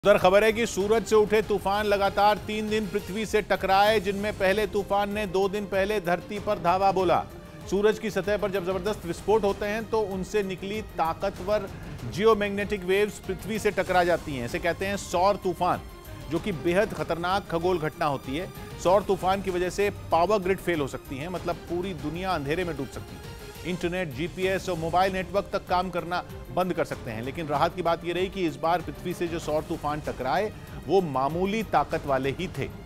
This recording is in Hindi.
उधर खबर है कि सूरज से उठे तूफान लगातार 3 दिन पृथ्वी से टकराए, जिनमें पहले तूफान ने 2 दिन पहले धरती पर धावा बोला। सूरज की सतह पर जब जबरदस्त विस्फोट होते हैं तो उनसे निकली ताकतवर जियोमैग्नेटिक वेव्स पृथ्वी से टकरा जाती हैं। इसे कहते हैं सौर तूफान, जो कि बेहद खतरनाक खगोल घटना होती है। सौर तूफान की वजह से पावर ग्रिड फेल हो सकती है, मतलब पूरी दुनिया अंधेरे में डूब सकती है। इंटरनेट, जीपीएस और मोबाइल नेटवर्क तक काम करना बंद कर सकते हैं। लेकिन राहत की बात यह रही कि इस बार पृथ्वी से जो सौर तूफान टकराए वो मामूली ताकत वाले ही थे।